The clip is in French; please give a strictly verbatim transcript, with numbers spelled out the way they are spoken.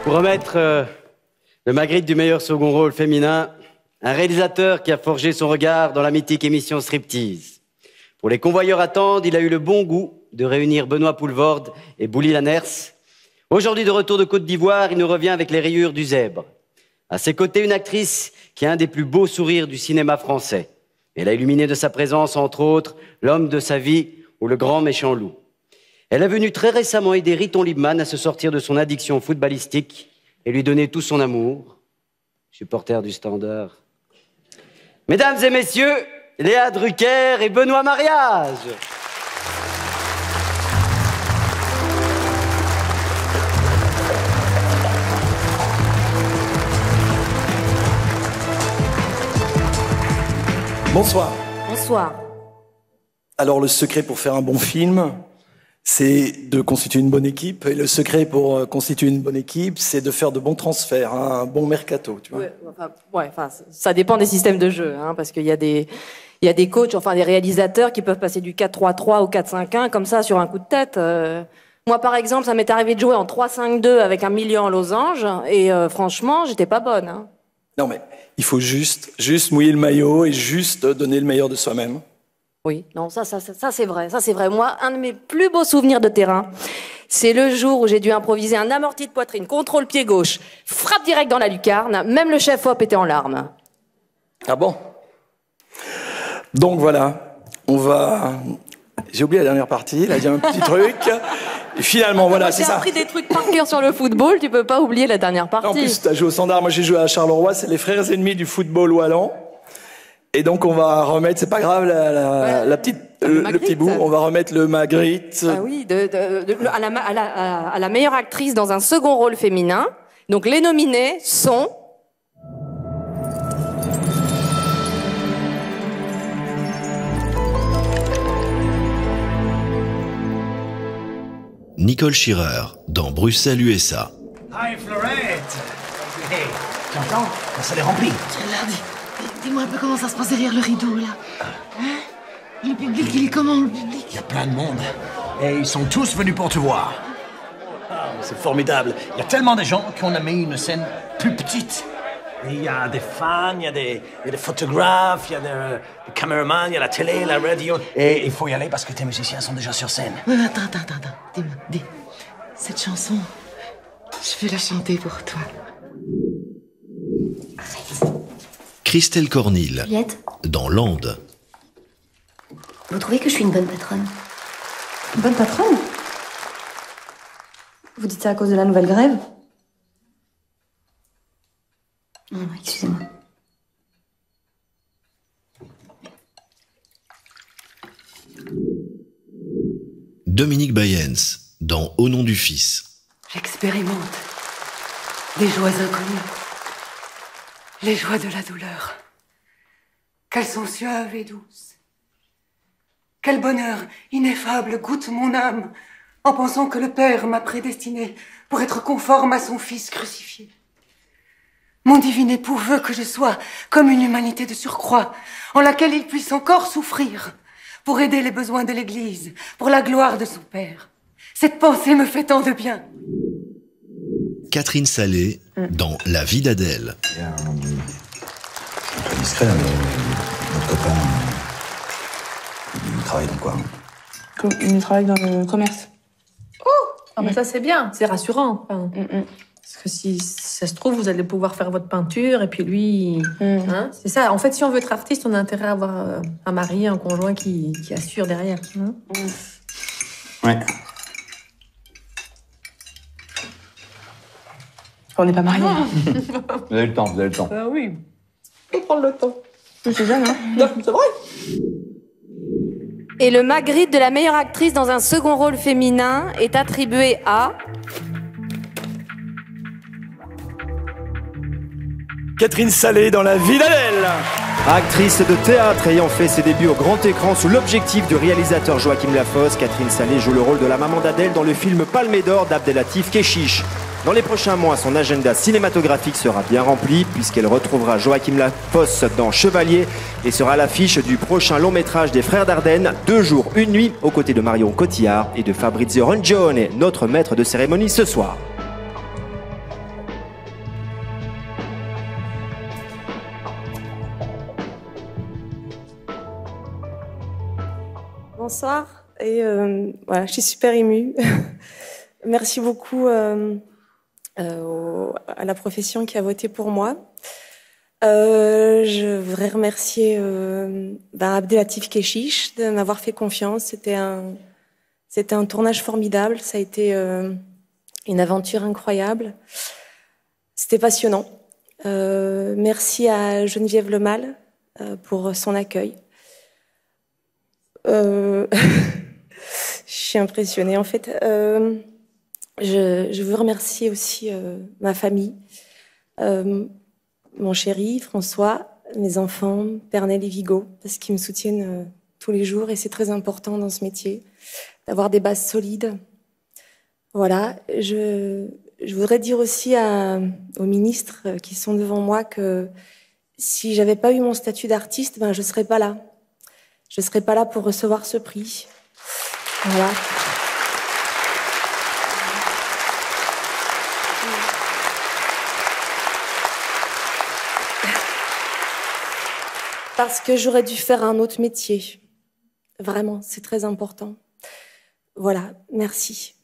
Pour remettre euh, le Magritte du meilleur second rôle féminin, un réalisateur qui a forgé son regard dans la mythique émission Striptease. Pour Les Convoyeurs attendent, il a eu le bon goût de réunir Benoît Poelvoorde et Bouli Lanners. Aujourd'hui de retour de Côte d'Ivoire, il nous revient avec Les Rayures du Zèbre. À ses côtés, une actrice qui a un des plus beaux sourires du cinéma français. Elle a illuminé de sa présence, entre autres, L'homme de sa vie ou Le grand méchant loup. Elle est venue très récemment aider Riton Liebman à se sortir de son addiction footballistique et lui donner tout son amour. Supporter du Standard. Mesdames et messieurs, Léa Drucker et Benoît Mariage. Bonsoir. Bonsoir. Alors le secret pour faire un bon film, c'est de constituer une bonne équipe. Et le secret pour constituer une bonne équipe, c'est de faire de bons transferts, hein, un bon mercato, tu vois. Ouais, enfin, ouais, enfin, ça dépend des systèmes de jeu, hein, parce qu'il y a des, il y a des coachs, enfin des réalisateurs qui peuvent passer du quatre trois trois au quatre cinq un comme ça sur un coup de tête. Euh, moi, par exemple, ça m'est arrivé de jouer en trois cinq deux avec un milieu en losange, et euh, franchement, j'étais pas bonne. Hein. Non mais il faut juste, juste mouiller le maillot et juste donner le meilleur de soi-même. Oui, non, ça, ça, ça, ça c'est vrai, ça c'est vrai. Moi, un de mes plus beaux souvenirs de terrain, c'est le jour où j'ai dû improviser un amorti de poitrine, contrôle pied gauche, frappe direct dans la lucarne, même le chef-op était en larmes. Ah bon? Donc voilà, on va... J'ai oublié la dernière partie, là j'ai un petit truc. Et finalement, voilà, c'est ça. J'ai appris des trucs par cœur sur le football, tu peux pas oublier la dernière partie. En plus, t'as joué au Standard, moi j'ai joué à Charleroi, c'est les frères ennemis du football wallon. Et donc on va remettre, c'est pas grave, la, la, ouais, la petite, le, le petit bout, on va remettre le Magritte. Ah oui, de, de, de, à, la, à, la, à la meilleure actrice dans un second rôle féminin. Donc les nominés sont... Nicole Shearer, dans Bruxelles, U S A. Hi Florette. Hey, tu entends? Ça l'est rempli. Regarde, dis-moi un peu comment ça se passe derrière le rideau, là. Hein? Le public, il est comment, le public? Il y a plein de monde. Et ils sont tous venus pour te voir. Ah, c'est formidable. Il y a tellement de gens qu'on a mis une scène plus petite. Et il y a des fans, il y a des, il y a des photographes, il y a des, des caméramans, il y a la télé, la radio. Et il faut y aller parce que tes musiciens sont déjà sur scène. Ouais, attends, attends, attends, attends. Dis-moi, dis. Cette chanson, je vais la chanter pour toi. Arrête. Christelle Cornille, Juliette, dans Land. vous trouvez que je suis une bonne patronne? Une bonne patronne? Vous dites ça à cause de la nouvelle grève? Non, non, excusez-moi. Dominique Bayens, dans Au nom du Fils. J'expérimente des joies inconnues. Les joies de la douleur. Qu'elles sont suaves et douces. Quel bonheur ineffable goûte mon âme en pensant que le Père m'a prédestiné pour être conforme à son Fils crucifié. Mon divin époux veut que je sois comme une humanité de surcroît, en laquelle il puisse encore souffrir, pour aider les besoins de l'Église, pour la gloire de son Père. Cette pensée me fait tant de bien. Catherine Salé, dans La vie d'Adèle. Très discret, mais notre copain, il travaille dans quoi? Il travaille dans le commerce. Oh, ah bah ça c'est bien, c'est rassurant. Enfin, mm -mm. Parce que si ça se trouve, vous allez pouvoir faire votre peinture et puis lui... Mm. Hein, c'est ça. En fait, si on veut être artiste, on a intérêt à avoir un mari, un conjoint qui, qui assure derrière. Hein. Mm. Ouais. On n'est pas mariés. Ah. Vous avez le temps, vous avez le temps. Ah oui, faut prendre le temps. Je suis jeune, hein. Non, c'est vrai. Et le Magritte de la meilleure actrice dans un second rôle féminin est attribué à... Catherine Salé dans La vie d'Adèle. Actrice de théâtre ayant fait ses débuts au grand écran sous l'objectif du réalisateur Joachim Lafosse, Catherine Salé joue le rôle de la maman d'Adèle dans le film Palme d'Or d'Abdelatif Kechiche. Dans les prochains mois, son agenda cinématographique sera bien rempli puisqu'elle retrouvera Joachim Lafosse dans Chevalier et sera à l'affiche du prochain long métrage des Frères Dardenne, Deux jours, une nuit, aux côtés de Marion Cotillard et de Fabrizio Rongione, notre maître de cérémonie ce soir. Bonsoir, et euh, voilà, je suis super émue. Merci beaucoup euh, euh, au, à la profession qui a voté pour moi. Euh, je voudrais remercier euh, ben Abdelatif Kechiche de m'avoir fait confiance. C'était un, c'était un tournage formidable. Ça a été euh, une aventure incroyable. C'était passionnant. Euh, merci à Geneviève Lemal euh, pour son accueil. Euh, je suis impressionnée en fait. Euh, je, je veux remercier aussi euh, ma famille, euh, mon chéri François, mes enfants, Pernel et Vigo, parce qu'ils me soutiennent euh, tous les jours et c'est très important dans ce métier d'avoir des bases solides. Voilà. Je, je voudrais dire aussi à, aux ministres qui sont devant moi que si j'avais pas eu mon statut d'artiste, ben je serais pas là. Je serais pas là pour recevoir ce prix. Voilà. Parce que j'aurais dû faire un autre métier. Vraiment, c'est très important. Voilà, merci.